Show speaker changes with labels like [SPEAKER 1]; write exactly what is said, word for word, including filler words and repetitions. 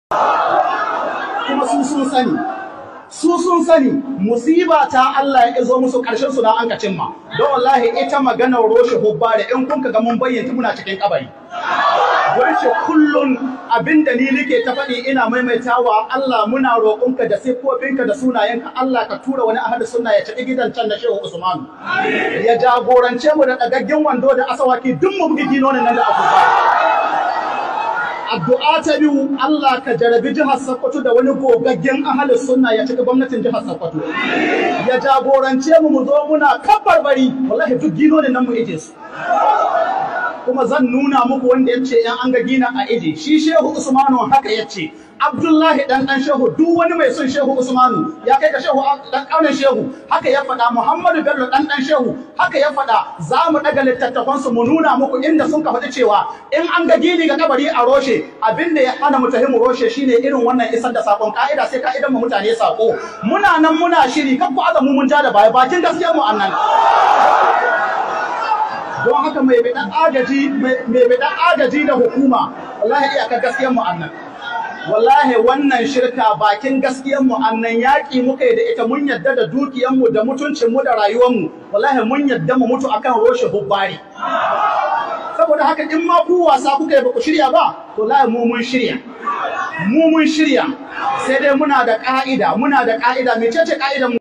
[SPEAKER 1] kuma su sun sani su sun sani musiba ta Allah ya izo musu karshen su da an ka cimma don wallahi ita maganar roshe hubbare in kun ka ga mun bayyana muna cikin kabari don shi kullun abinda ni nake ta faɗi ina maimaitawa Allah muna roƙonka da siffofinka da sunayenka Allah ka tura wani ahadu sunna ya ci gidan can na Shehu Usman ya jagorance mu da dagaggen wando da asawaki duk mu bugi ginonin nan da abubuwa addu'a ta biyu Allah ka jarabi jihar Sokoto da wani gogaggen ahadu sunna ya ci gwamnatin jihar Sokoto ya jagorance mu mu zo muna kabbarbari wallahi duk ginonin nan mu ije su kuma zan nuna muku wanda yace yan an ga gina a ije shi Shehu Usmanu haka yace Abdullahi dan dan Shehu duk wani mai son Shehu Usmanu ya kai ga Shehu dan kaunin Shehu haka ya faɗa Muhammadu Bello dan dan Shehu haka ya faɗa za mu daga littattafan su mu nuna muku inda sun ka faɗi cewa in an ga gini ga kabari a roshe abinda ya hana mutahimu roshe shine irin wannan isar da sakon kaida sai kaidan mu mutane sako muna nan muna shiri kan ku azamu mun ja da baya bakin gaskiyar mu annan don haka mai bidan agaji mai bidan agaji da hukuma wallahi iyaka gaskiyar mu annan wallahi wannan shirka bakin gaskiyar mu annan yaki muka yi da ita mun yadda da dukiyar mu da mutuncin mu da rayuwar mu wallahi mun yadda mu mutu akan roshe hubbari saboda haka in ma ku wasa kuka yi ba ku shirya ba to wallahi mu mun shirya mu mun shirya sai dai muna da ka'ida muna da ka'ida mecece ka'idan mu